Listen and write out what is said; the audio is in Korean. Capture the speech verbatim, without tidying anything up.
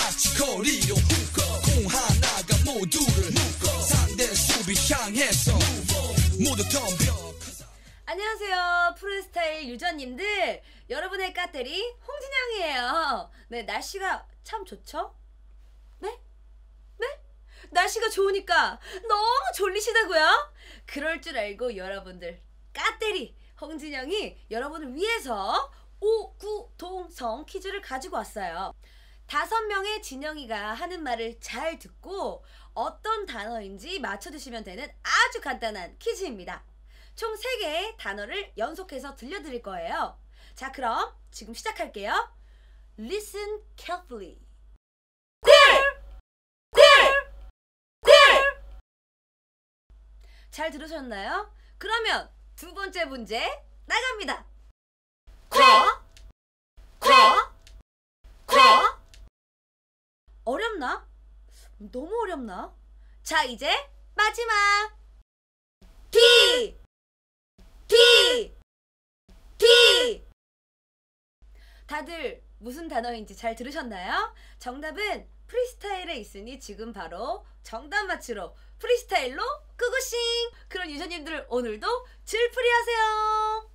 마치 거리로 훅 공 하나가 모두를 묶어 상대 수비 향해서 모두 덤벼. 안녕하세요, 프로스타일 유저님들. 여러분의 까테리 홍진영이에요. 네, 날씨가 참 좋죠? 네? 네? 날씨가 좋으니까 너무 졸리시다고요? 그럴 줄 알고 여러분들, 까테리 홍진영이 여러분을 위해서 오구동성 퀴즈를 가지고 왔어요. 다섯 명의 진영이가 하는 말을 잘 듣고 어떤 단어인지 맞춰주시면 되는 아주 간단한 퀴즈입니다. 총 세 개의 단어를 연속해서 들려드릴 거예요. 자, 그럼 지금 시작할게요. Listen carefully. 꿀! 꿀! 꿀! 잘 들으셨나요? 그러면 두 번째 문제 나갑니다. 쿨! 쿨! 쿨! 어렵나? 너무 어렵나? 자, 이제 마지막. 티! 티! 티! 다들 무슨 단어인지 잘 들으셨나요? 정답은 프리스타일에 있으니 지금 바로 정답 맞추러 프리스타일로 고고싱! 그럼 유저님들 오늘도 질풀이 하세요!